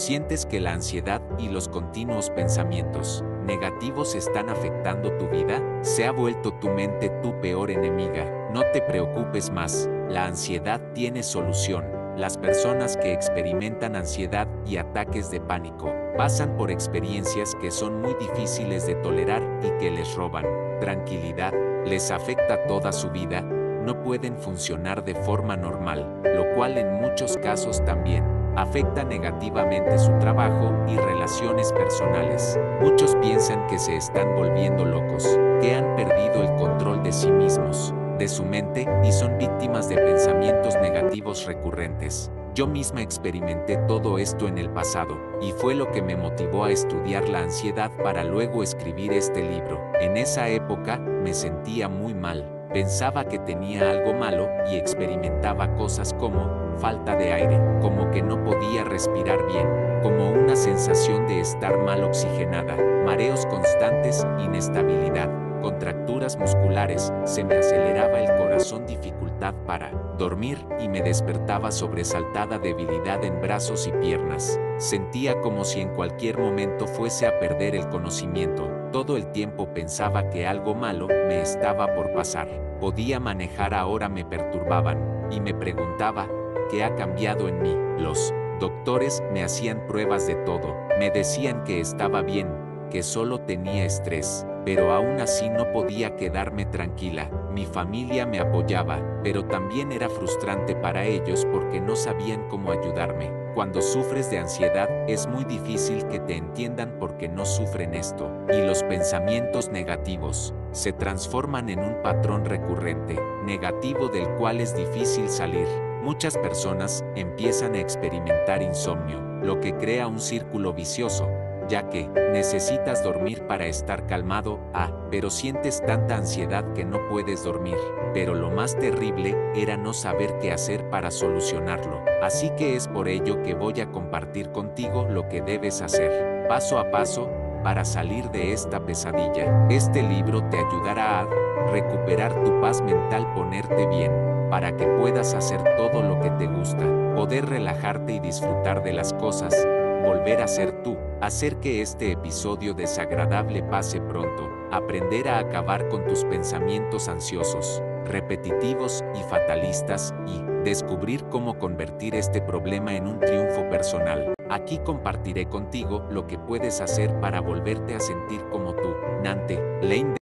sientes que la ansiedad y los continuos pensamientos negativos están afectando tu vida, se ha vuelto tu mente tu peor enemiga. No te preocupes más, la ansiedad tiene solución. Las personas que experimentan ansiedad y ataques de pánico pasan por experiencias que son muy difíciles de tolerar y que les roban tranquilidad, les afecta toda su vida, no pueden funcionar de forma normal, lo cual en muchos casos también afecta negativamente su trabajo y relaciones personales. Muchos piensan que se están volviendo locos, que han perdido el control de sí mismos, de su mente y son víctimas de pensamientos negativos recurrentes. Yo misma experimenté todo esto en el pasado, y fue lo que me motivó a estudiar la ansiedad para luego escribir este libro. En esa época, me sentía muy mal, pensaba que tenía algo malo y experimentaba cosas como falta de aire, como que no podía respirar bien, como una sensación de estar mal oxigenada, mareos constantes, inestabilidad, contracturas musculares, se me aceleraba el corazón, dificultad para dormir y me despertaba sobresaltada, debilidad en brazos y piernas. Sentía como si en cualquier momento fuese a perder el conocimiento. Todo el tiempo pensaba que algo malo me estaba por pasar. Podía manejar, ahora me perturbaban, y me preguntaba, ¿qué ha cambiado en mí? Los doctores me hacían pruebas de todo, me decían que estaba bien, que solo tenía estrés, pero aún así no podía quedarme tranquila. Mi familia me apoyaba, pero también era frustrante para ellos porque no sabían cómo ayudarme. Cuando sufres de ansiedad, es muy difícil que te entiendan porque no sufren esto, y los pensamientos negativos se transforman en un patrón recurrente, negativo del cual es difícil salir. Muchas personas empiezan a experimentar insomnio, lo que crea un círculo vicioso, ya que necesitas dormir para estar calmado, pero sientes tanta ansiedad que no puedes dormir. Pero lo más terrible era no saber qué hacer para solucionarlo. Así que es por ello que voy a compartir contigo lo que debes hacer, paso a paso, para salir de esta pesadilla. Este libro te ayudará a recuperar tu paz mental, ponerte bien, para que puedas hacer todo lo que te gusta, poder relajarte y disfrutar de las cosas, volver a ser tú, hacer que este episodio desagradable pase pronto, aprender a acabar con tus pensamientos ansiosos, repetitivos y fatalistas, y descubrir cómo convertir este problema en un triunfo personal. Aquí compartiré contigo lo que puedes hacer para volverte a sentir como tú. Nante Lane.